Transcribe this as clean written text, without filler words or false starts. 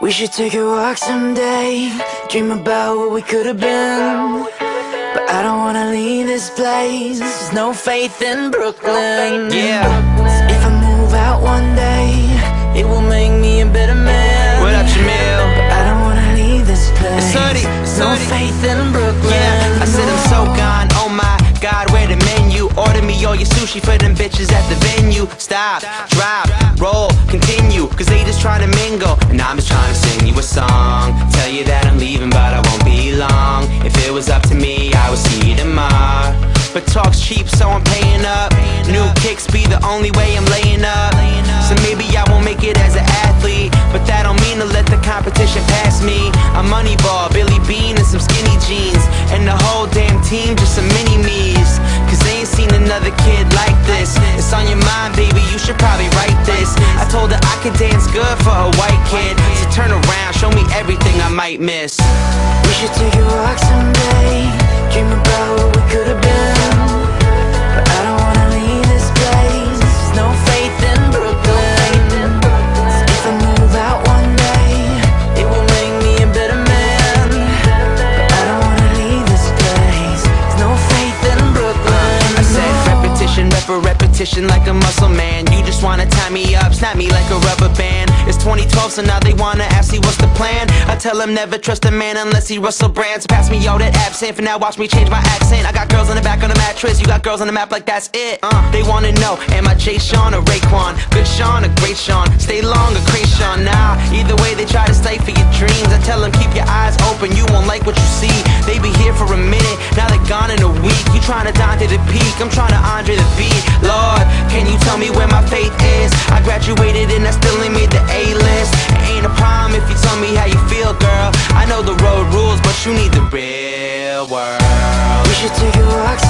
We should take a walk someday, dream about what we could have been. But I don't wanna leave this place, there's no faith in Brooklyn. Yeah. If I move out one day, it will make me a better man. What up, Jamil? But I don't wanna leave this place, It's no faith in Brooklyn. Yeah, I said I'm so gone, oh my God, where the menu? Order me all your sushi for them bitches at the venue. Stop, drop, roll, continue, cause they just try to mingle, and I'm just trying to sing you a song. Tell you that I'm leaving, but I won't be long. If it was up to me, I would see you tomorrow. But talk's cheap, so I'm paying up. New kicks be the only way I'm laying up. So maybe I won't make it as an athlete, but that don't mean to let the competition pass me. I'm Moneyball, Billy Bean, and some skinny jeans, and the whole damn team just some mini-me's. Cause they ain't seen another kid like this. It's on your mind, baby, you should probably write this. I told her I could dance good for a white kid, so turn around, show me everything I might miss. We should take a walk someday, dream about what we could have been. But I don't wanna leave this place, there's no faith in Brooklyn. If I move out one day, it will make me a better man. But I don't wanna leave this place, there's no faith in Brooklyn. I said repetition, repetition like a muscle man. You just wanna tie me up, snap me like a rubber band. It's 2012, so now they wanna ask me what's the plan. I tell them never trust a man unless he Russell Brands. Pass me all that absinthe, for now watch me change my accent. I got girls on the back of the mattress, you got girls on the map like that's it. They wanna know, am I Jay Sean or Raekwon? Good Sean or great Sean? Stay long or Krayshawn? Nah, either way they try to stifle your dreams. I tell them keep your eyes open, you won't like what you see. They be here for a minute, now they're gone in a week. You trying to Dante the peak, I'm trying to Andre the beat. Lord, can you tell me where my faith is? I graduated and I still ain't made the A-list. It ain't a problem if you tell me how you feel, girl. I know the road rules, but you need the real world. We should take a walk